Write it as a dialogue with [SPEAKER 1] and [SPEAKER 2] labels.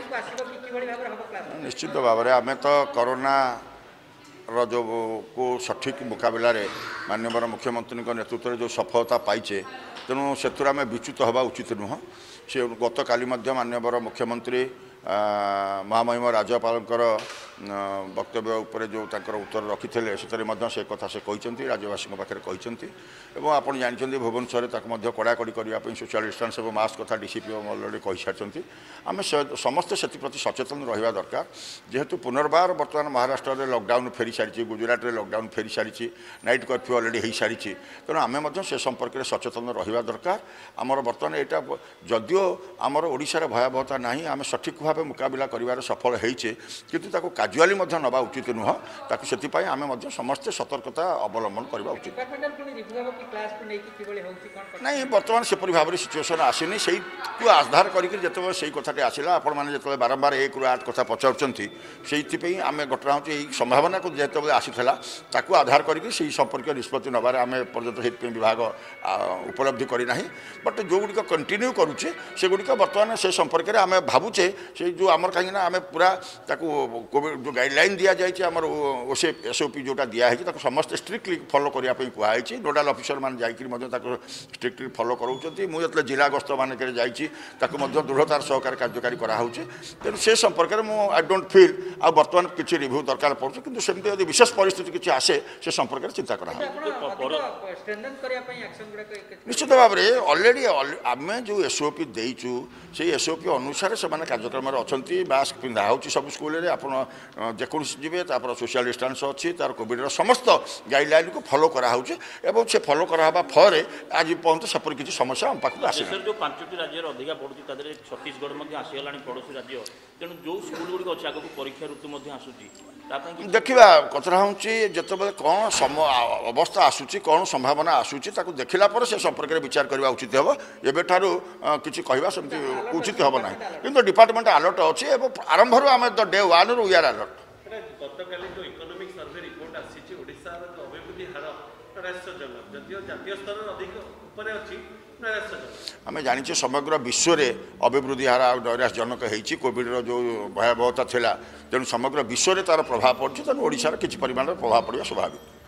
[SPEAKER 1] निश्चित भाव में आम तो कोरोना जो को सठिक मुकाबला माननीय मुख्यमंत्री नेतृत्व जो सफलता पाइचे तेणु से आम विच्युत हवा उचित नुह से गत काली माननीय मुख्यमंत्री महामहिम राज्यपाल वक्तव्य उपर जो उत्तर रखी से कथा से कहते राज्यवासी पाखे आप जानते भुवनेश्वर कड़ाकड़ी करने सोशल डिस्टेंस और मास्क कथा डीसीपी अलरेडी कही सारी आम समस्ते से सचेतन रहा दरकार जेहेतु पुनर्बार बर्तमान महाराष्ट्र में लॉकडाउन फेरी सारी गुजरात में लॉकडाउन फेरी सारी नाइट कर्फ्यू अलरेडी हो सारी तेणु आम से संपर्क में सचेतन रहा दरकार आमर बर्तमान यहाँ जदिओ आमर ओडिशार भयावहता ना आम सठिक भाव मुकाबला कर सफल होइचे किंतु ताको काजुआली नवा उचित नुह ताकू से आम समस्ते सतर्कता अवलंबन करवा उचित नहीं बर्तमान सेपरी भाव में सिचुएसन आसनी से आधार करते से कथाटी आसला आपण मैंने जो बारंबार 1 ରୁ 8 कथा पचारूँ आम घटना हूँ यही संभावना को जो आसीला ताकू आधार करके संपर्क निष्पत्ति नबार आम पर्यटन से विभाग उपलब्धि करना बट जो गुड़िक कंटिन्यू करुचे से गुड़िक बर्तमान से संपर्क में आम भावुचे से जो आमर कहीं आम पूरा कोविड जो गाइडलाइन दि जाए आम एसओपी जोटा दिखाई समस्त स्ट्रिक्टली फॉलो करने कहुई नोडाल ऑफिसर मान जाकर स्ट्रिक्टली फॉलो कराऊँ मुझे जिला गस्त मानक दृढ़तार सहकार कार्यकारी कराऊे तेणु से संपर्क में आई डोंट फील आ बर्तमान किसी रिव्यू दरकार पड़े कि सेमती विशेष परिस्थिति किसी आसे से संपर्क में चिंता करा निश्चित भाव में अलरेडी आम जो एसओपी देचु से एसओपी अनुसार से कार्यक्रम अच्छा मास्क पिंधा हो सब स्कूल में आप जेको जी सोशल डिस्टेंस अच्छी तार कोविड समस्त गाइडलाइन को फॉलो कराऊे और से फॉलो करावा फल आज पर्यटन सेपरी किसी समस्या आम पाखक आस
[SPEAKER 2] जो 5टी राज्य अधिका पड़ुची छत्तीसगढ़ आसीगला पड़ोशी राज्य तेणु जो स्कूल गुड़िक अच्छे आगे परीक्षा ऋतु आसूची
[SPEAKER 1] देखा कथा हूँ जिते कौन अवस्था आसूची कौन संभावना आसूची देखला पर से संपर्क में विचार करने उचित हम एवं किसी कहवा सेमती उचित हम ना कि डिपार्टमेंट अलर्ट अच्छी आरंभ आम डे 1 रू वी आर अलर्ट आम जानी समग्र विश्व में अभिवृद्धि हार नैराश्यजनक होती कोविड जो भयावहता था तेणु समग्र विश्व में तार प्रभाव पड़े तेणु ओडिशार किसी परिमाण प्रभाव पड़ा स्वाभाविक।